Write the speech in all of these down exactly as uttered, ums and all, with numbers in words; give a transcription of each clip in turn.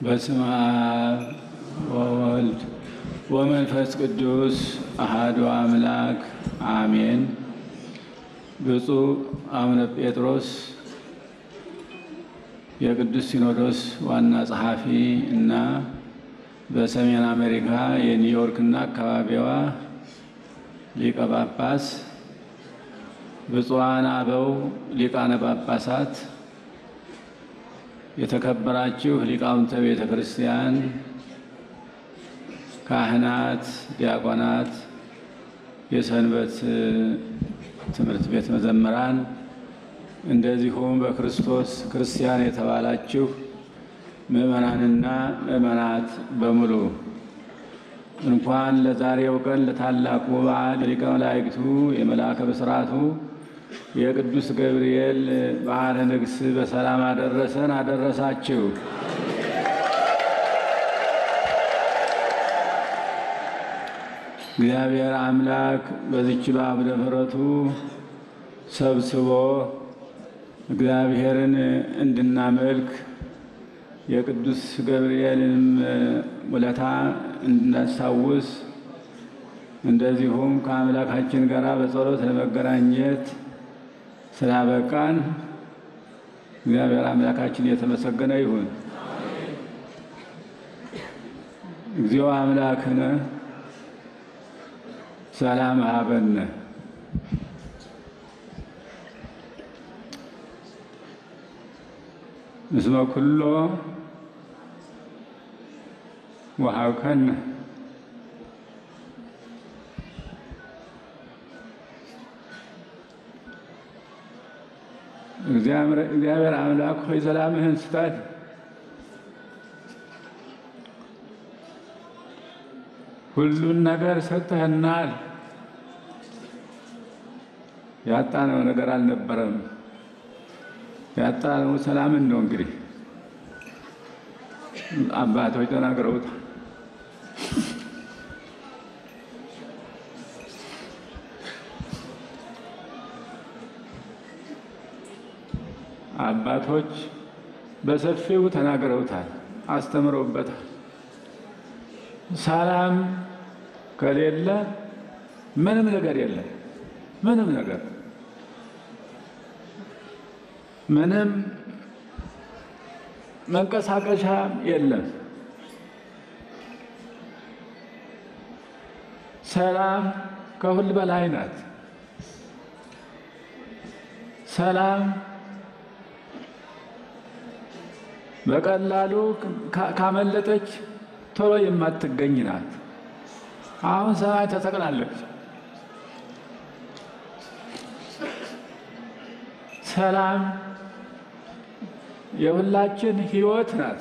በስመ አብ ወወልድ ወመንፈስ ቅዱስ አሐዱ አምላክ አሜን። ብፁዕ አቡነ ጴጥሮስ የቅዱስ ሲኖዶስ ዋና ጸሐፊ እና በሰሜን አሜሪካ የኒውዮርክ እና አካባቢዋ ሊቀ ጳጳስ፣ ብፁዓን አበው ሊቃነ ጳጳሳት፣ የተከበራችሁ ሊቃውንተ ቤተ ክርስቲያን፣ ካህናት፣ ዲያቆናት፣ የሰንበት ትምህርት ቤት መዘምራን፣ እንደዚሁም በክርስቶስ ክርስቲያን የተባላችሁ ምእመናንና ምእመናት በሙሉ እንኳን ለዛሬው ቀን ለታላቁ በዓል ሊቀ መላእክቱ የመልአከ ብስራቱ የቅዱስ ገብርኤል በዓለ ንግሥ በሰላም አደረሰን አደረሳችሁ። እግዚአብሔር አምላክ በዚች በአብደ ምሕረቱ ሰብስቦ እግዚአብሔርን እንድናመልክ የቅዱስ ገብርኤልንም ውለታ እንድናስታውስ እንደዚሁም ከአምላካችን ጋር በጸሎት ለመገናኘት ስላበቃን እግዚአብሔር አምላካችን የተመሰገነ ይሁን። እግዚኦ አምላክነ ሰላም ሀበነ እስመ ኩሎ ወሀብከነ እግዚአብሔር አምላክ ሆይ ሰላምህን ስጠን። ሁሉን ነገር ሰጥተህናል። ያጣነው ነገር አልነበረም። ያጣነው ሰላምን ነው። እንግዲህ አባቶች ተናግረውታል። አባቶች በሰፊው ተናግረውታል፣ አስተምረውበታል። ሰላም ከሌለ ምንም ነገር የለም። ምንም ነገር ምንም መንቀሳቀሻ የለም። ሰላም ከሁሉ በላይ ናት። ሰላም በቀላሉ ካመለጠች ቶሎ የማትገኝ ናት። አሁን ሰማይ ተሰቅላለች። ሰላም የሁላችን ሕይወት ናት።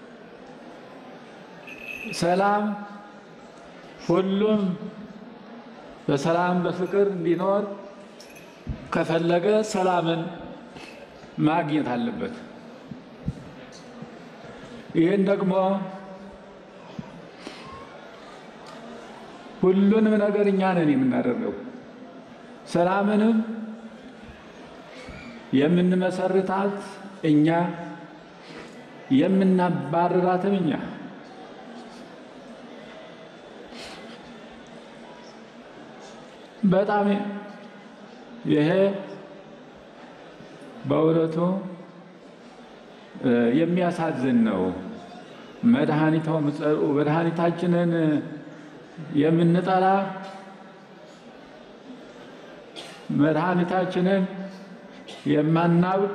ሰላም ሁሉም በሰላም በፍቅር እንዲኖር ከፈለገ ሰላምን ማግኘት አለበት። ይህን ደግሞ ሁሉንም ነገር እኛ ነን የምናደርገው። ሰላምንም የምንመሰርታት እኛ፣ የምናባርራትም እኛ። በጣም ይሄ በእውነቱ የሚያሳዝን ነው። መድኃኒቶም ጸርኡ መድኃኒታችንን የምንጠላ መድኃኒታችንን የማናውቅ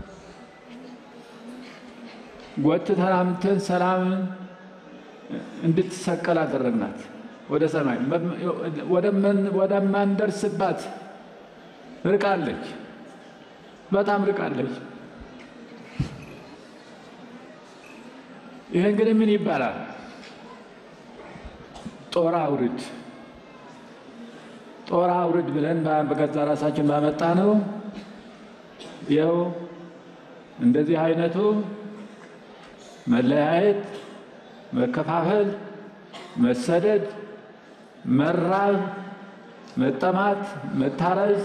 ጎትተን አምጥተን ሰላምን እንድትሰቀል አደረግናት። ወደ ሰማይ ወደማንደርስባት ርቃለች፣ በጣም ርቃለች። ይህ እንግዲህ ምን ይባላል? ጦር አውርድ ጦር አውርድ ብለን በገዛ ራሳችን ባመጣ ነው። ይኸው እንደዚህ አይነቱ መለያየት፣ መከፋፈል፣ መሰደድ፣ መራብ፣ መጠማት፣ መታረዝ፣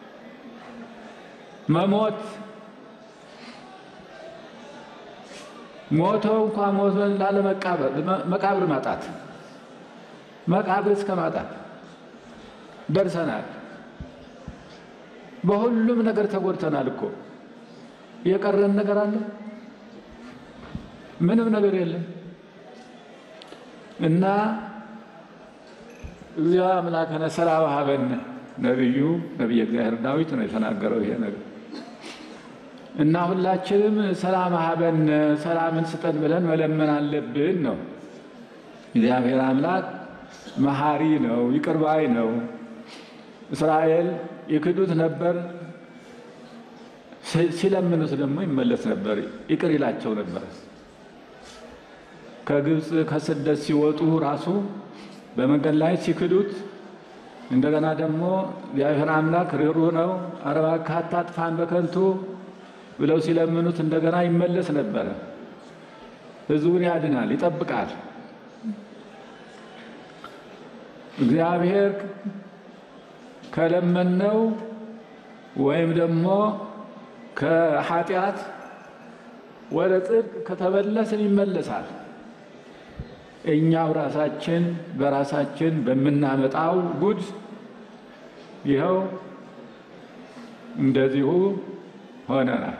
መሞት ሞተው እንኳን ሞቶ ላለ መቃብር መቃብር ማጣት መቃብር እስከ ማጣት ደርሰናል። በሁሉም ነገር ተጎድተናል እኮ። የቀረን ነገር አለ? ምንም ነገር የለም። እና ያ አምላከነ ሰላም ሀበነ ነብዩ ነብየ እግዚአብሔር ዳዊት ነው የተናገረው ይሄ ነገር። እና ሁላችንም ሰላም ሀበነ ሰላምን ስጠን ብለን መለመን አለብን ነው። እግዚአብሔር አምላክ መሐሪ ነው፣ ይቅር ባይ ነው። እስራኤል ይክዱት ነበር፣ ሲለምኑት ደግሞ ይመለስ ነበር፣ ይቅር ይላቸው ነበር። ከግብፅ ከስደት ሲወጡ ራሱ በመንገድ ላይ ሲክዱት እንደገና ደግሞ እግዚአብሔር አምላክ ርኅሩህ ነው፣ ኧረ እባክህ አታጥፋን በከንቱ ብለው ሲለምኑት እንደገና ይመለስ ነበር። ሕዝቡን ያድናል፣ ይጠብቃል። እግዚአብሔር ከለመነው ወይም ደግሞ ከኃጢአት ወደ ጽድቅ ከተመለስን ይመለሳል። እኛው ራሳችን በራሳችን በምናመጣው ጉድ ይኸው እንደዚሁ ሆነናል።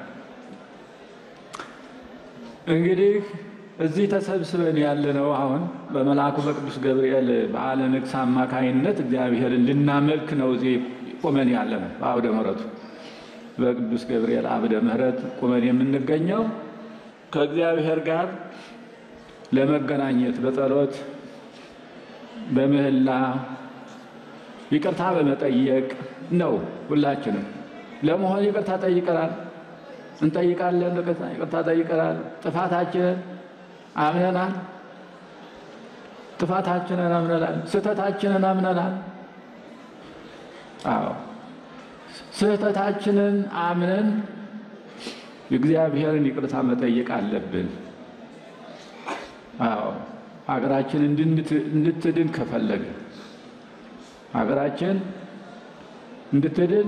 እንግዲህ እዚህ ተሰብስበን ያለነው አሁን በመልአኩ በቅዱስ ገብርኤል በዓለ ንግሥ አማካይነት እግዚአብሔርን ልናመልክ ነው። እዚህ ቁመን ያለነው በአውደ ምሕረቱ በቅዱስ ገብርኤል አብደ ምሕረት ቁመን የምንገኘው ከእግዚአብሔር ጋር ለመገናኘት በጸሎት በምህላ ይቅርታ በመጠየቅ ነው። ሁላችንም ለመሆን ይቅርታ ጠይቀናል፣ እንጠይቃለን። ይቅርታ ጠይቀናል። ጥፋታችንን አምነናል። ጥፋታችንን አምነናል። ስህተታችንን አምነናል። አዎ ስህተታችንን አምነን እግዚአብሔርን ይቅርታ መጠየቅ አለብን። አዎ ሀገራችን እንድትድን ከፈለገ ሀገራችን እንድትድን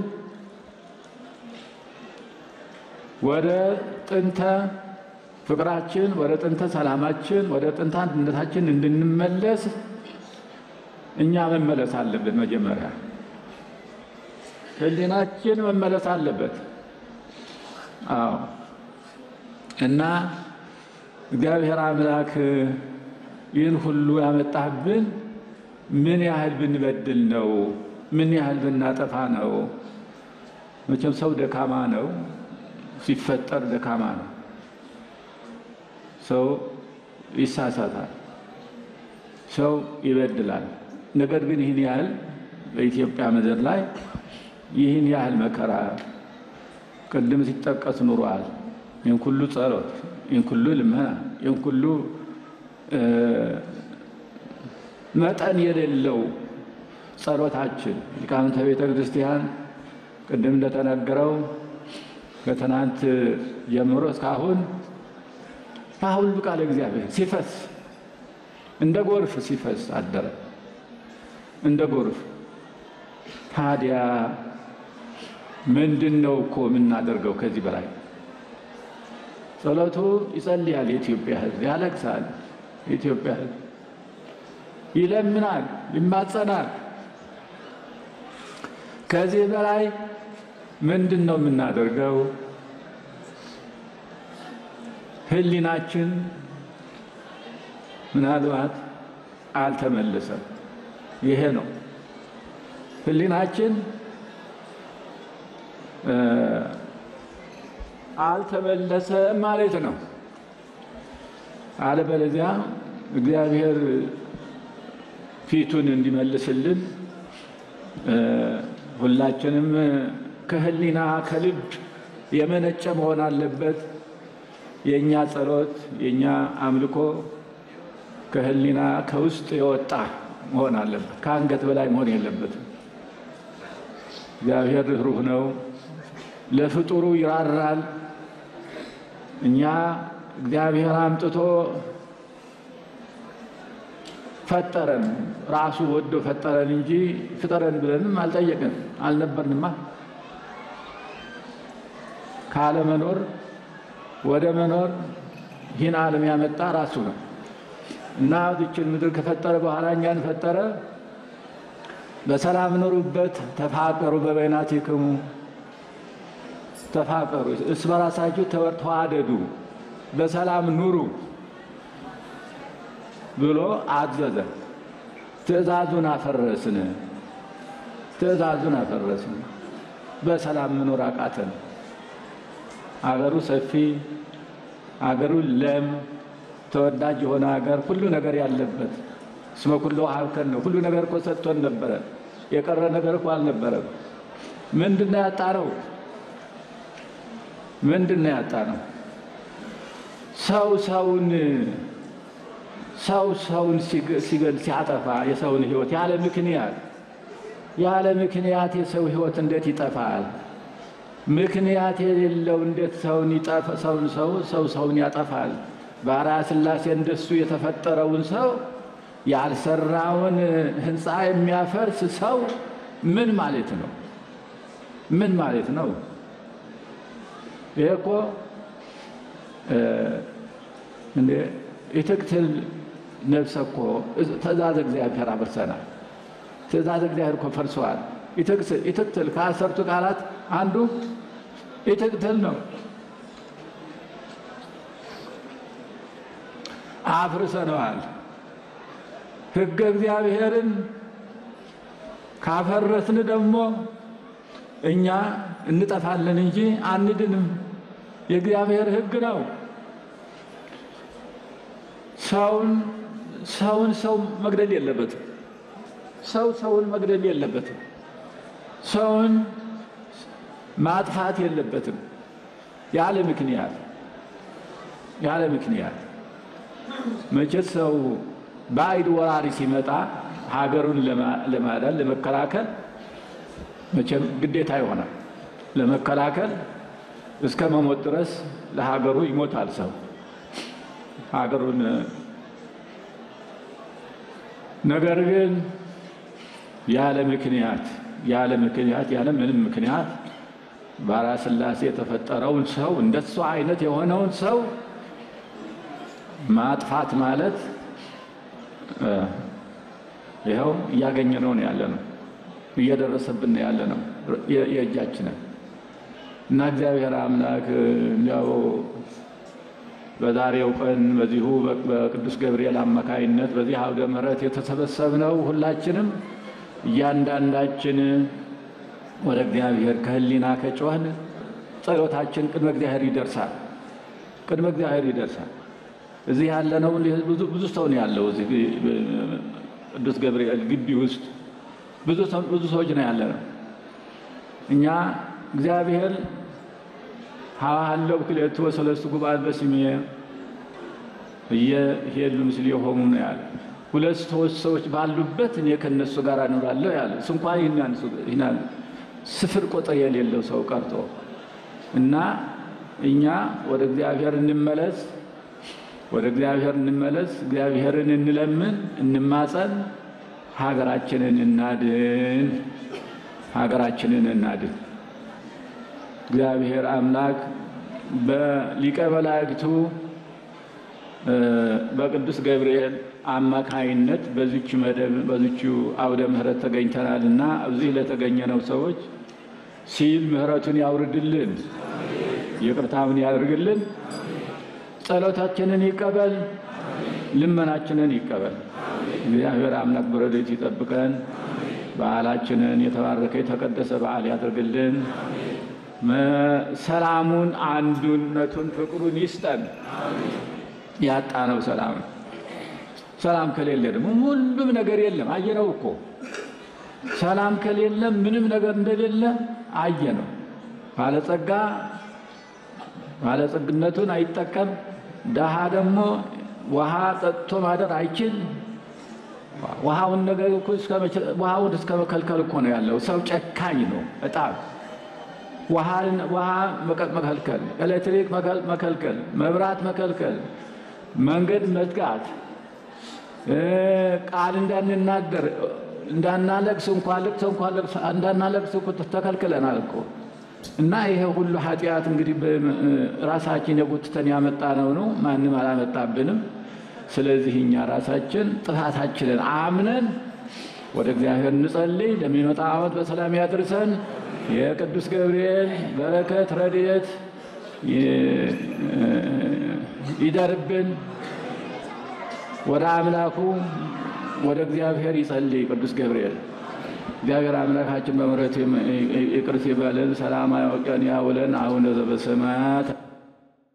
ወደ ጥንተ ፍቅራችን፣ ወደ ጥንተ ሰላማችን፣ ወደ ጥንተ አንድነታችን እንድንመለስ እኛ መመለስ አለብን። መጀመሪያ ሕሊናችን መመለስ አለበት። አዎ እና እግዚአብሔር አምላክ ይህን ሁሉ ያመጣብን ምን ያህል ብንበድል ነው? ምን ያህል ብናጠፋ ነው? መቼም ሰው ደካማ ነው፣ ሲፈጠር ደካማ ነው። ሰው ይሳሳታል፣ ሰው ይበድላል። ነገር ግን ይህን ያህል በኢትዮጵያ ምድር ላይ ይህን ያህል መከራ ቅድም ሲጠቀስ ኑሯል። ይህን ሁሉ ጸሎት፣ ይህን ሁሉ ልመና፣ ይህን ሁሉ መጠን የሌለው ጸሎታችን ሊቃውንተ ቤተ ክርስቲያን ቅድም እንደተነገረው ከትናንት ጀምሮ እስካሁን ከሁሉ ቃለ እግዚአብሔር ሲፈስ እንደ ጎርፍ ሲፈስ አደረ፣ እንደ ጎርፍ። ታዲያ ምንድን ነው እኮ የምናደርገው ከዚህ በላይ? ጸሎቱ ይጸልያል፣ የኢትዮጵያ ሕዝብ ያለቅሳል፣ የኢትዮጵያ ሕዝብ ይለምናል፣ ይማጸናል። ከዚህ በላይ ምንድን ነው የምናደርገው? ሕሊናችን ምናልባት አልተመለሰም። ይሄ ነው ሕሊናችን አልተመለሰም ማለት ነው። አለበለዚያ እግዚአብሔር ፊቱን እንዲመልስልን ሁላችንም ከሕሊና ከልብ የመነጨ መሆን አለበት። የኛ ጸሎት የኛ አምልኮ ከሕሊና ከውስጥ የወጣ መሆን አለበት። ከአንገት በላይ መሆን የለበትም። እግዚአብሔር ርኅሩህ ነው፣ ለፍጡሩ ይራራል። እኛ እግዚአብሔር አምጥቶ ፈጠረን፣ ራሱ ወዶ ፈጠረን እንጂ ፍጠረን ብለንም አልጠየቅን አልነበርንማ። ካለ መኖር ወደ መኖር ይህን ዓለም ያመጣ ራሱ ነው እና ይህችን ምድር ከፈጠረ በኋላ እኛን ፈጠረ። በሰላም ኑሩበት፣ ተፋቀሩ በበይናቲክሙ፣ ተፋቀሩ እርስ በራሳችሁ ተዋደዱ፣ በሰላም ኑሩ ብሎ አዘዘ። ትእዛዙን አፈረስን፣ ትእዛዙን አፈረስን። በሰላም መኖር አቃተን። አገሩ ሰፊ፣ አገሩ ለም፣ ተወዳጅ የሆነ ሀገር፣ ሁሉ ነገር ያለበት እስመ ኩሉ ሀብከን ነው። ሁሉ ነገር እኮ ሰጥቶን ነበረ። የቀረ ነገር እኮ አልነበረም። ምንድነው ያጣነው? ምንድነው ያጣነው? ሰው ሰውን ሰው ሰውን ሲገል ሲያጠፋ የሰውን ሕይወት ያለ ምክንያት ያለ ምክንያት የሰው ሕይወት እንዴት ይጠፋል? ምክንያት የሌለው እንዴት ሰውን ይጠፋ? ሰውን ሰው ሰው ሰውን ያጠፋል? በአርአያ ሥላሴ እንደሱ የተፈጠረውን ሰው ያልሰራውን ሕንፃ የሚያፈርስ ሰው ምን ማለት ነው? ምን ማለት ነው? ይሄ እኮ እንደ ኢትቅትል ነፍሰ እኮ ትእዛዝ እግዚአብሔር አፍርሰናል። ትእዛዝ እግዚአብሔር እኮ ፈርሰዋል። ኢትቅትል ከአሰርቱ ቃላት አንዱ ኢትቅትል ነው። አፍርሰነዋል። ሕገ እግዚአብሔርን ካፈረስን ደግሞ እኛ እንጠፋለን እንጂ አንድንም። የእግዚአብሔር ሕግ ነው። ሰውን ሰውን ሰው መግደል የለበትም። ሰው ሰውን መግደል የለበትም። ሰውን ማጥፋት የለበትም ያለ ምክንያት ያለ ምክንያት። መቼስ ሰው ባዕድ ወራሪ ሲመጣ ሀገሩን ለማዳን ለመከላከል መቼም ግዴታ ይሆናል። ለመከላከል እስከ መሞት ድረስ ለሀገሩ ይሞታል ሰው ሀገሩን። ነገር ግን ያለ ምክንያት ያለ ምክንያት ያለ ምንም ምክንያት በአርአያ ሥላሴ የተፈጠረውን ሰው እንደሱ አይነት የሆነውን ሰው ማጥፋት ማለት ይኸው እያገኘነው ነው ያለነው፣ እየደረሰብን ያለ ነው የእጃችንን እና እግዚአብሔር አምላክ እንዲያው በዛሬው ቀን በዚሁ በቅዱስ ገብርኤል አማካይነት በዚህ አውደ ምሕረት የተሰበሰብነው ሁላችንም እያንዳንዳችን ወደ እግዚአብሔር ከህሊና ከጮህን ጸሎታችን ቅድመ እግዚአብሔር ይደርሳል። ቅድመ እግዚአብሔር ይደርሳል። እዚህ ያለነው ብዙ ብዙ ሰው ነው ያለው። እዚህ ቅዱስ ገብርኤል ግቢ ውስጥ ብዙ ሰው ብዙ ሰዎች ነው ያለነው። እኛ እግዚአብሔር ሀዋሃለው ክልኤቱ ወሰለስቱ ጉባኤ በስሜ እየሄዱ ምስሌሆሙ ነው ያለ። ሁለት ሶስት ሰዎች ባሉበት እኔ ከነሱ ጋር እኖራለሁ ያለ። እንኳን ይናን ይናን ስፍር ቁጥር የሌለው ሰው ቀርቶ እና እኛ ወደ እግዚአብሔር እንመለስ፣ ወደ እግዚአብሔር እንመለስ፣ እግዚአብሔርን እንለምን፣ እንማጸን፣ ሀገራችንን እናድን፣ ሀገራችንን እናድን። እግዚአብሔር አምላክ በሊቀ መላእክቱ በቅዱስ ገብርኤል አማካይነት በዚች መደብ በዚች አውደ ምሕረት ተገኝተናልና እዚህ ለተገኘነው ሰዎች ሲል ምሕረቱን ያውርድልን፣ ይቅርታውን ያደርግልን፣ ጸሎታችንን ይቀበል፣ ልመናችንን ይቀበል። እግዚአብሔር አምላክ በረድኤቱ ይጠብቀን። በዓላችንን የተባረከ የተቀደሰ በዓል ያደርግልን። ሰላሙን፣ አንዱነቱን፣ ፍቅሩን ይስጠን። ያጣነው ሰላም ሰላም ከሌለ ደግሞ ሁሉም ነገር የለም። አየነው እኮ ሰላም ከሌለ ምንም ነገር እንደሌለ አየነው። ባለጸጋ ባለጸግነቱን አይጠቀም፣ ደሃ ደግሞ ውሃ ጠጥቶ ማደር አይችል። ውሃውን ነገር እኮ እስከ ውሃውን እስከ መከልከል እኮ ነው ያለው። ሰው ጨካኝ ነው በጣም። ውሃን ውሃ መከልከል፣ ኤሌክትሪክ መከልከል፣ መብራት መከልከል፣ መንገድ መዝጋት፣ ቃል እንዳንናገር እንዳናለቅስ እንኳን ልቅሶ እንኳን ልቅሶ እንዳናለቅስ እኮ ተከልክለናል እኮ። እና ይሄ ሁሉ ኃጢያት እንግዲህ ራሳችን የጎትተን ያመጣነው ነው ማንም አላመጣብንም ስለዚህ እኛ ራሳችን ጥፋታችንን አምነን ወደ እግዚአብሔር እንጸልይ ለሚመጣው ዓመት በሰላም ያድርሰን የቅዱስ ገብርኤል በረከት ረድኤት ይደርብን ወደ አምላኩ ወደ እግዚአብሔር ይጸልይ ቅዱስ ገብርኤል እግዚአብሔር አምላካችን በምሕረቱ ይቅር ይበለን ሰላማዊ ቀን ያውለን አቡነ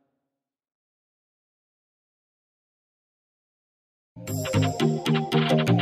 ዘበሰማያት